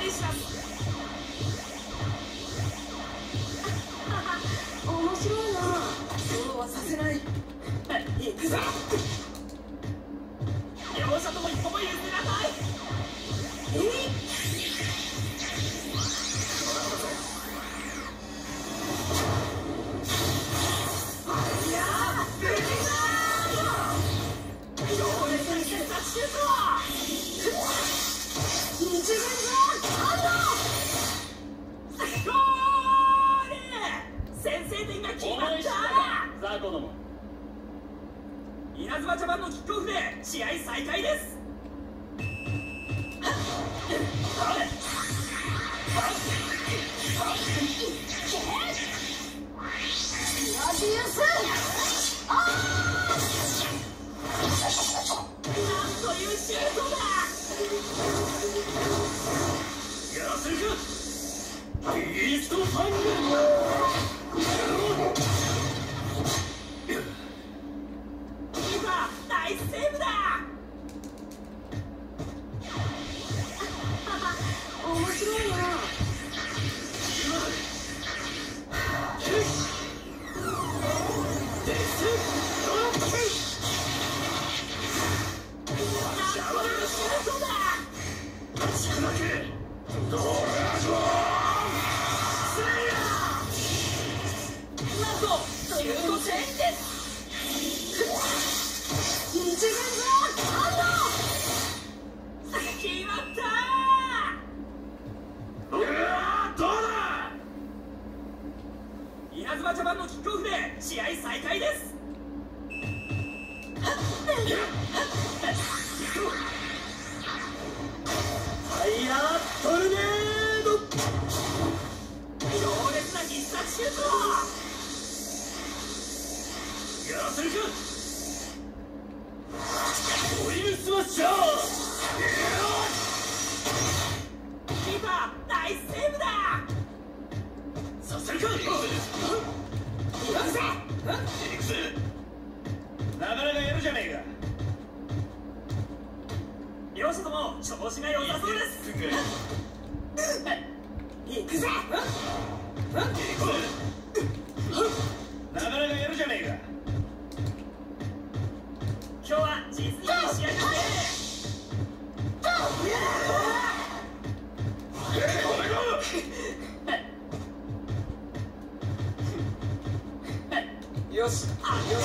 します。 面白いな。 そうはさせない。行くぞ。両者とも一歩も譲らない。稲妻ジャパンのキックオフで試合再開です。なんというシュートだ。やらせるかビーストファング。大セーブだ。 面白いな。 なんと15点です。決まったー。どうだ。稲妻ジャパンのキックオフで試合再開です。ファイヤートルネード。強烈な必殺シュート。やらせるかオイルスマッシャー。キーパー大セーブだ。させるか。行くぜ。なかなかやるじゃねえか。両者とも調子が良さそうです。行くぜ。なかなかやるじゃねえか。今日は実にいい試合だね。よし、ありがとうございます。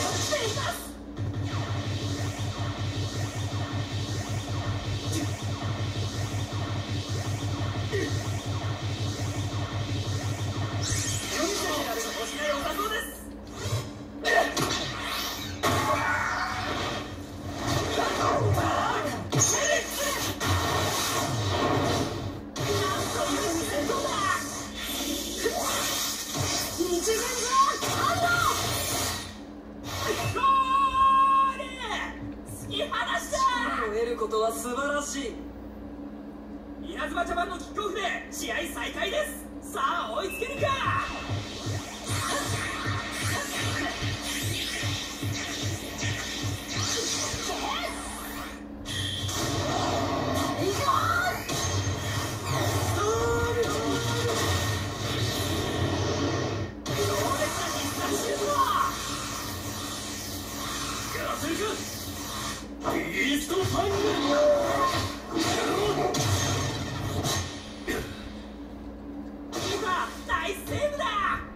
ことは素晴らしい。稲妻ジャパンのキックオフで試合再開です。さあ追いつけるか。ビーストファング。キーパー大セーブだ。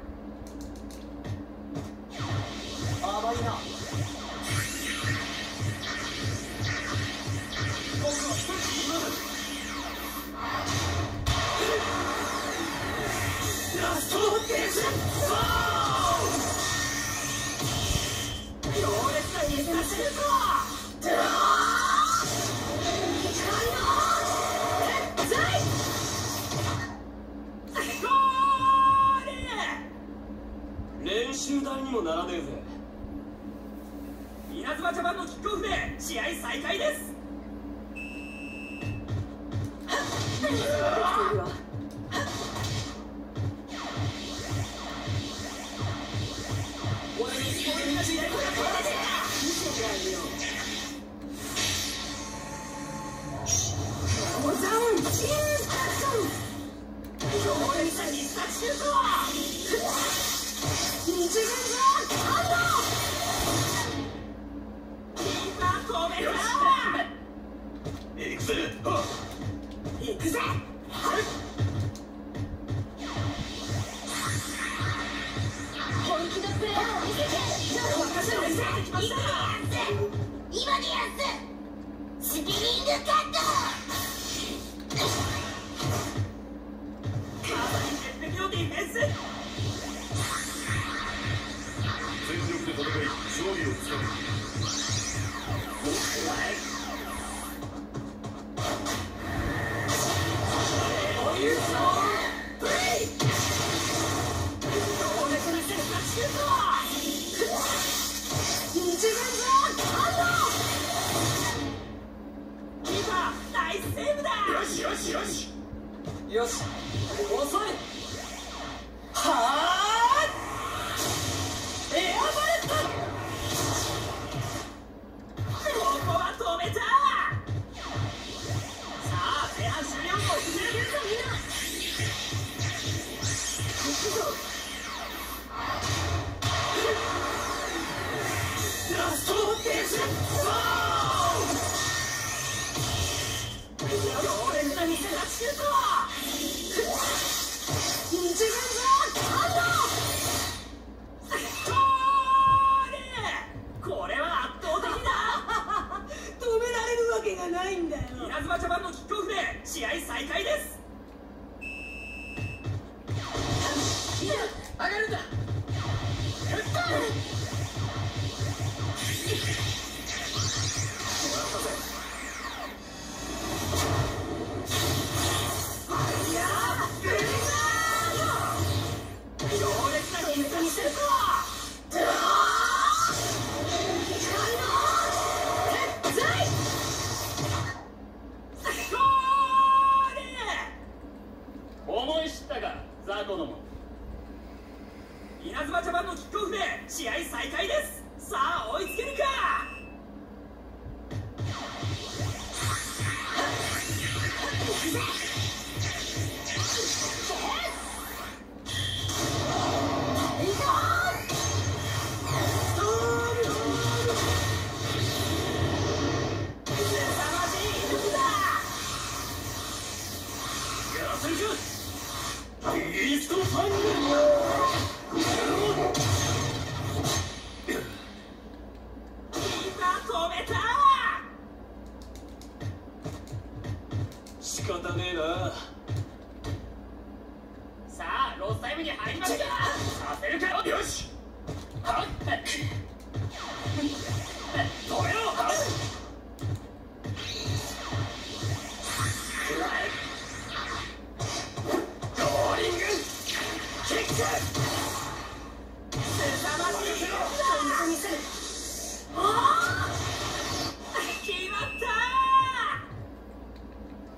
甘いな。僕は一つラストデッシュ。強烈な必殺シュート。練習台にもならねえぜ。稲妻ジャパンのキックオフで試合再開です。俺に聞こえるなしやり方が変わらねえ。見せてあげよう。モザンチーズカット。 今でやすスピニングカット鉄壁のディフェンス。 全力で戦い勝利をつかむ。 よし、遅い。はあ、エアバレット。ここは止めた。さあ前半終了後、進めるぞみんな。行くぞ。ラストディフェンス。強烈な見せ出しシュート。これは圧倒的だ。 止められるわけがないんだよ。 稲妻ジャパンのキックオフで試合再開です。上がるんだ。思い知ったか、ザコども。稲妻ジャパンのキックオフで試合再開です。さあ追いつけるか。仕方ねえな。さあロスタイムに入りました。させるか。よし。はっ止めろ。ゴーリングキック。凄まじい。決まった。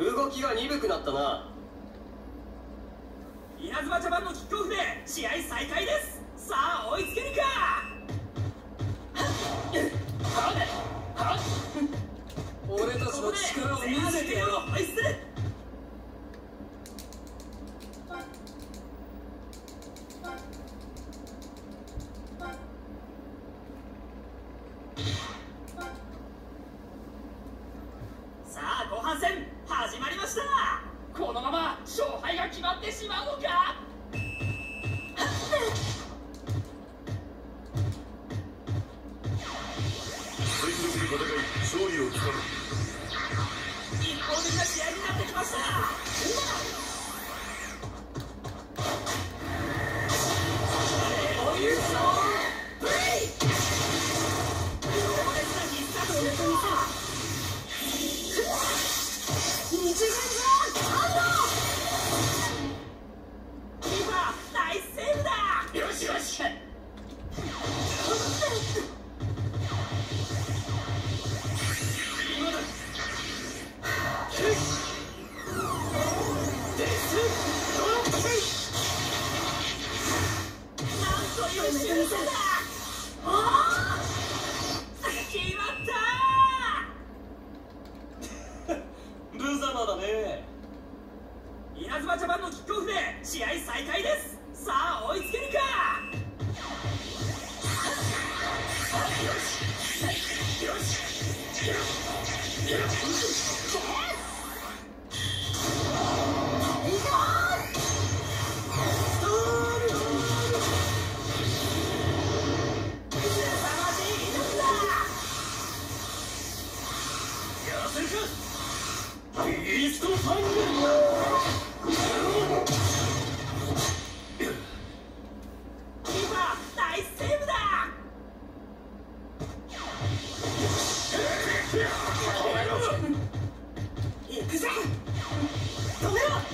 動きが鈍くなったな。稲妻ジャパンのキックオフで試合再開です。さあ追いつけるか。俺たちの力を見せてやろう。ホイッスル。さあ後半戦始まりました。このまま勝敗が決まってしまうのか。 全力で戦い勝利をつかむ。 一方的な試合になってきました。無様だね。稲妻ジャパンのキックオフで試合再開です。さあ追いつけるか。よしよしよし。凄まじ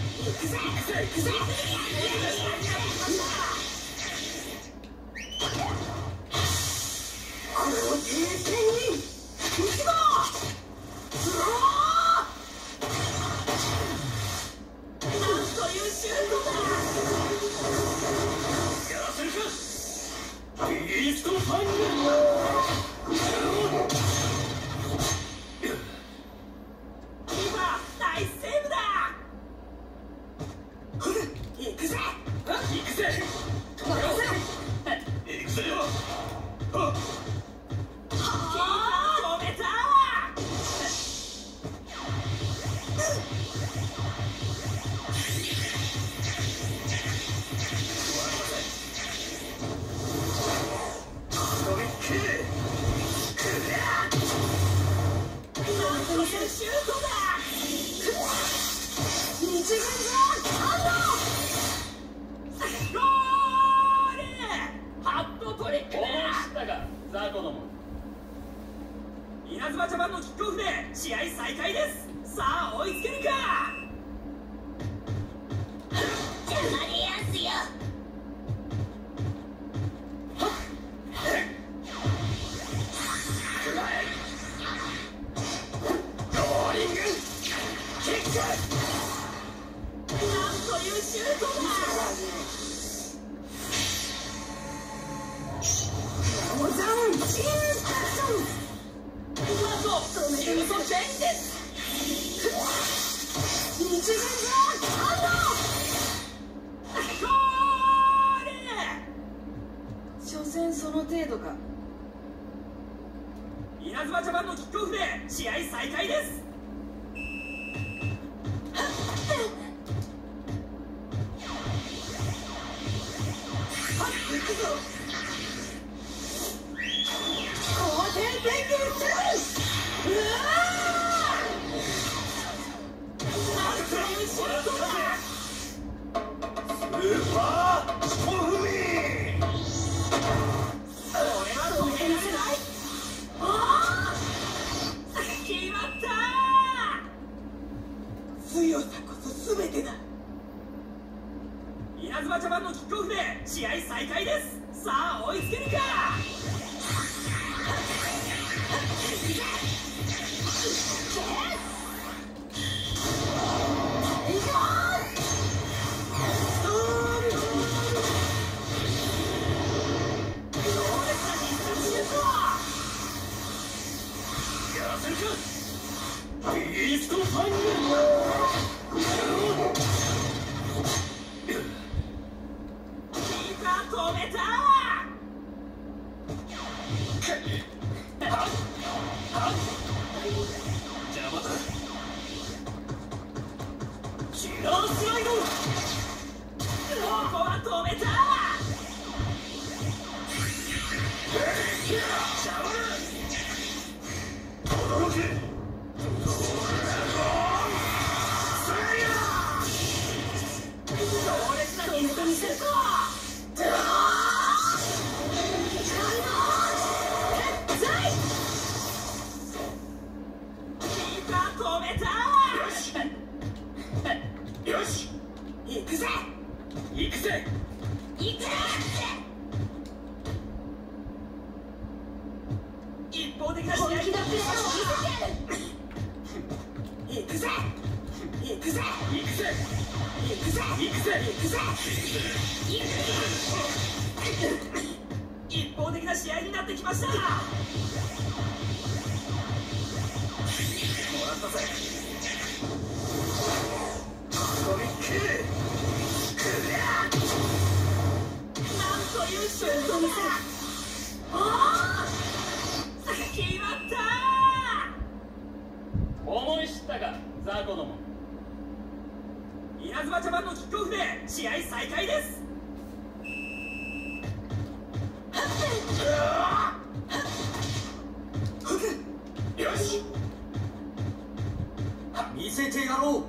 稲妻茶番のキックオフで試合再開です。さあ追いつけるか。 邪魔でやんすよ。 ローリングキック、なんというシュートだ。ロザンチーズシュートチェンジです。一軍が反応。ゴール。所詮その程度か。稲妻茶番のキックオフで試合再開です。強さこそ全てだ。稲妻茶番のキックオフで試合再開です。さあ追いつけるか。ビーストファイ止めた。邪魔だ。キラースライド。ここは止めた。驚け。よし、行くぜ。行くぜ。行くぜ。一方的な試合。本気のプレーを見せてやる。行くぜ。行くぜ。行くぜ。行くぜ。行くぜ。行くぜ。一方的な試合になってきました。もらったぜ。なんというシュートだ。決まった。思い知ったかザコども。稲妻茶番のキックオフで試合再開です。よし、見せてやろう。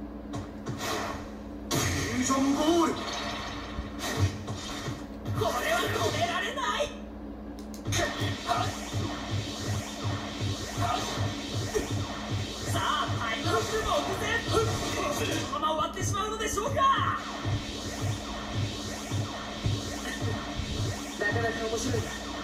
フュージョンボール。これは止められない。さあタイムアップ目前。このまま終わってしまうのでしょうか。なかなか面白いな。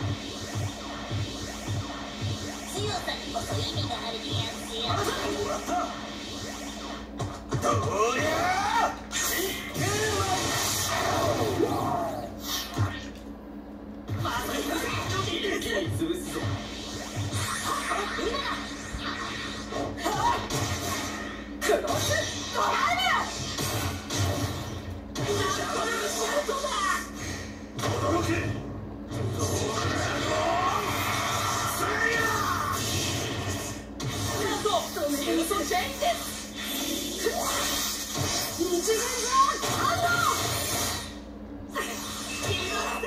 強さにこそ意味があるでやんすよ。 もらったどりゃ潰すぞ。 クロスドライ驚け。 なんとミュートチェンジです。一軍が反応。決まった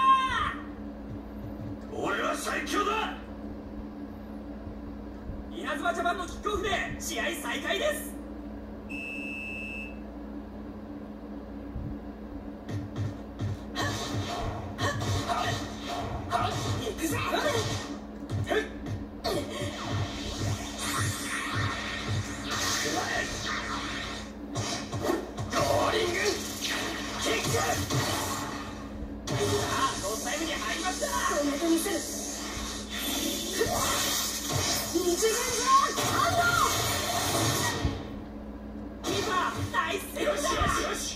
俺は最強だ。 稲妻ジャパンのキックオフで試合再開です。行くぜ。 ローリングキック。 さあノータイムに入りました。こんなと見せる。一軍が反応。キーパーナイスセーブだ。 よしよしよし。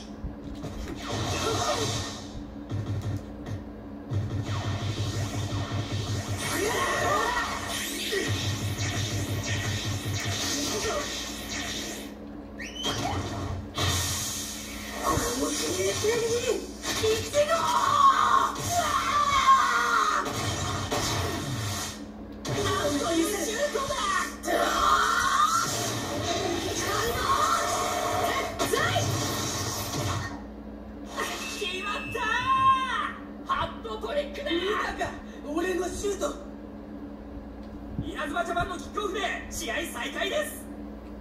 俺のシュート。稲妻ジャパンのキックオフで試合再開です。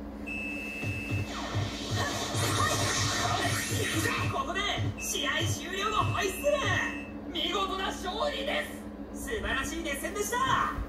ここで試合終了のホイッスル。見事な勝利です。素晴らしい熱戦でした。